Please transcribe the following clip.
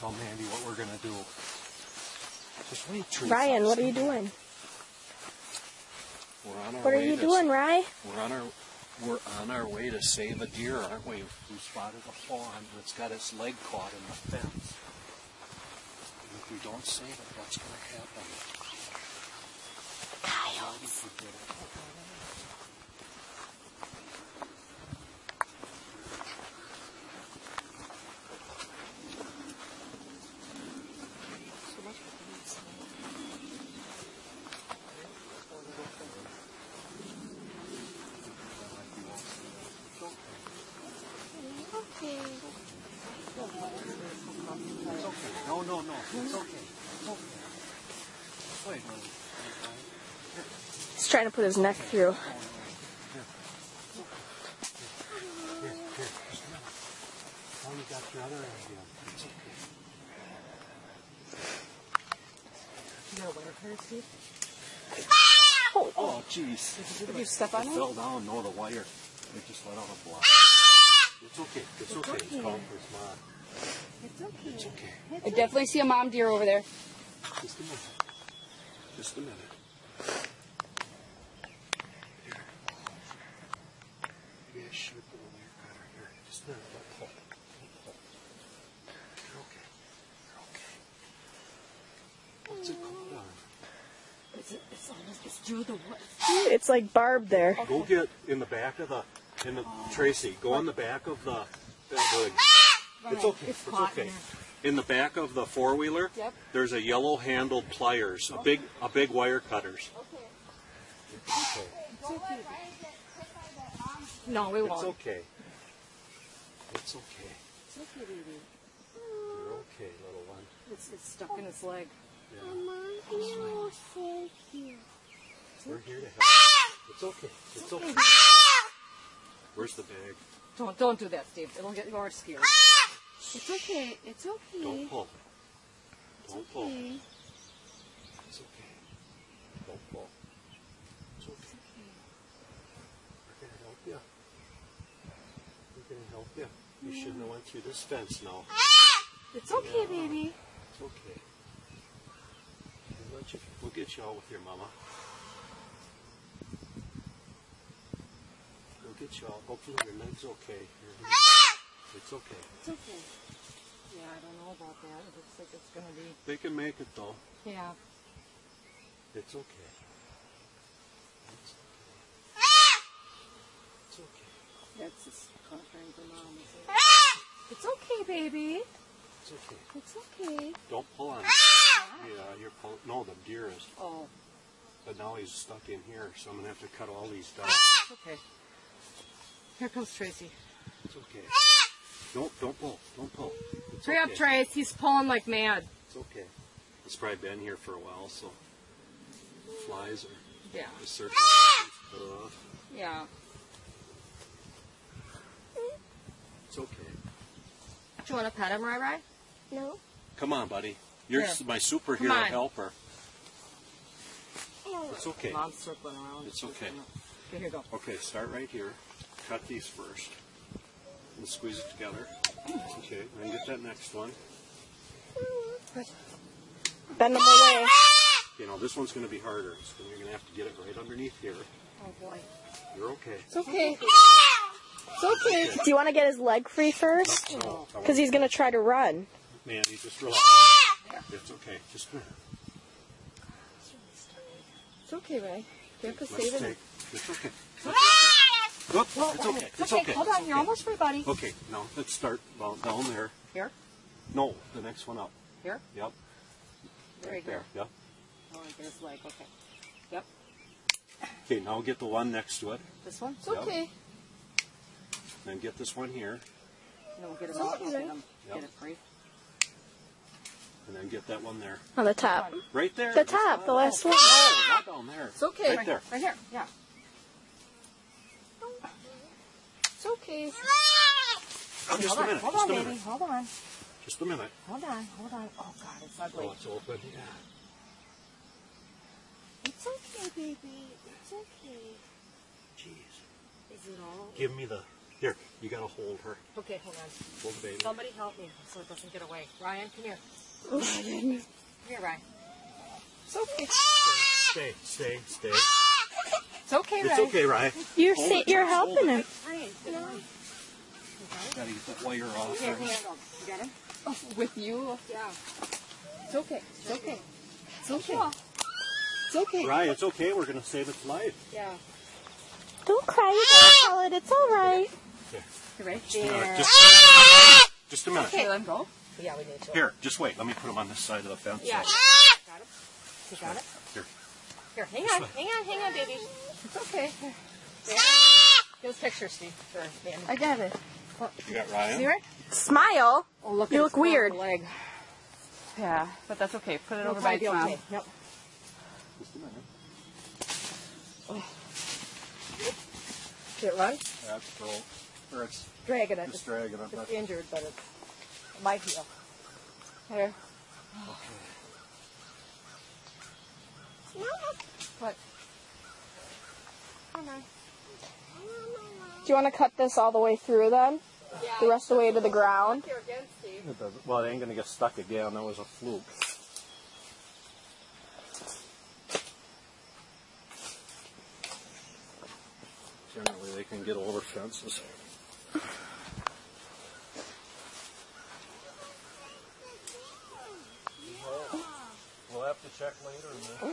tell Mandy what we're going to do. Just wait, Teresa. Ryan, what are you doing? What are you doing, Ryan? We're on our way to save a deer, aren't we? We spotted a fawn that's got its leg caught in the fence. And if we don't save it, what's going to happen? Coyotes. No. It's okay. Wait. He's trying to put his neck through. Here. Just a minute. Oh, you got your other idea. It's okay. You got a wire cutter, Steve? Oh, jeez. Did you step on it? Fell down. No, the wire. It just let out a block. It's okay. It's okay. It's calm for his mom. It's okay. It's okay. I definitely see a mom deer over there. Just a minute. Just a minute. Here. Maybe I should put a wire cutter here. Just a minute. Don't pull. You're okay. You're okay. What's it called on? It's through the wood. It's like barbed there. Go get in the back of the Tracy. Go on the back of the it's okay. It's It's hot okay. in In the back of the four-wheeler, Yep. there's a yellow-handled pliers, a big wire cutters. It's okay. No, we It's won't. okay. It's okay. It's okay, baby. You're okay, little one. It's stuck in his leg. Yeah. you. We're here to help. It's okay. It's okay. Where's the bag? Don't do that, Steve. It'll get you scared. It's okay. It's okay. Don't pull. Don't pull. Okay. It's okay. Don't pull. It's okay. We're going to help you. We're going to help you. You shouldn't have went through this fence now. It's okay, baby. It's okay. We'll get you all with your mama. We'll get you all. Hopefully your leg's okay. It's okay. It's okay. Yeah, I don't know about that. It looks like it's going to be... They can make it though. Yeah. It's okay. It's okay. It's okay. That's just contrary to mom. It's okay, baby. It's okay. It's okay. Don't pull on it. Yeah, you're pulling. No, the deer is. Oh, But now he's stuck in here, so I'm going to have to cut all these down. it's okay. Here comes Tracy. It's okay. Don't pull. Don't pull. It's Hurry up, okay. Trace. He's pulling like mad. It's okay. It's probably been here for a while, so flies are Yeah. just searching. Cut it off. Yeah. It's okay. Do you want to pet him, Rai? No. Come on, buddy. You're Here. my Come superhero on. helper. It's okay. Mom's circling around. It's okay. Okay, here you go. Okay, start right here. Cut these first. And squeeze it together. Okay, then get that next one. Bend them away. You know, this one's going to be harder. So you're going to have to get it right underneath here. Oh, boy. You're okay. It's okay. It's okay. Do you want to get his leg free first? No, Because he's going to try to run. man, you just relax. It's okay. Just a minute. It's okay, Ray. Grandpa's Let's saving take. him. It's okay. Look, it's okay. It's okay. Hold on. You're almost free, buddy. Okay, now let's start down there. Here? No, the next one up. Here? Yep. Right Right there. here. Yep. Oh, I get his leg. Okay. Yep. Okay, now get the one next to it. This one? It's Yep. okay. Then get this one here. And then we'll get him out and get him. Yep. Get it free. And then get that one there. On the top. Right there. The top, the last one. No, not down there. It's okay. Right there. Right here. Yeah. It's okay. Oh, just a minute. Hold Just on, a baby. minute. Hold on. Just a minute. Hold on. Hold on. Oh, God. It's ugly. Oh, it's open. Yeah. It's okay, baby. It's okay. Jeez. Is it all? Give me the Here, you gotta hold her. Okay, hold on. Hold the baby. Somebody help me so it doesn't get away. Ryan, come here. Come here, Ryan. It's okay. Stay. It's okay, It's Ryan. okay, Ryan. You're helping him. Ryan, get Ryan. Gotta get that wire off Here, her. hand on. You got him? Oh, with you? Yeah. It's okay. It's okay. It's okay. It's okay. Ryan, it's okay. We're gonna save its life. Yeah. Don't cry. You gotta tell it. It's all right. You're right Just a minute. there. Just a minute. Okay, let him go. Yeah, we need to. Here, just wait. Let me put him on this side of the fence. Yeah. Got him? You got it? Here. Here, hang on, baby. It's okay. There. Give us a picture, Steve. For Danny. I got it. You got Ryan? See right? Smile. Oh, look, You at look his weird. leg. Yeah, but that's okay. Put it It'll over by its probably be mouth. okay. Yep. Just a minute. Did it run? That's broke. Or it's Dragging it. just dragging it. It's injured, but it might heal. Here. What? Do you want to cut this all the way through then? Yeah. The rest of the way to the ground? Here again, Steve. It doesn't. Well, it ain't gonna get stuck again. That was a fluke. Generally, they can get over fences. We'll have to check later.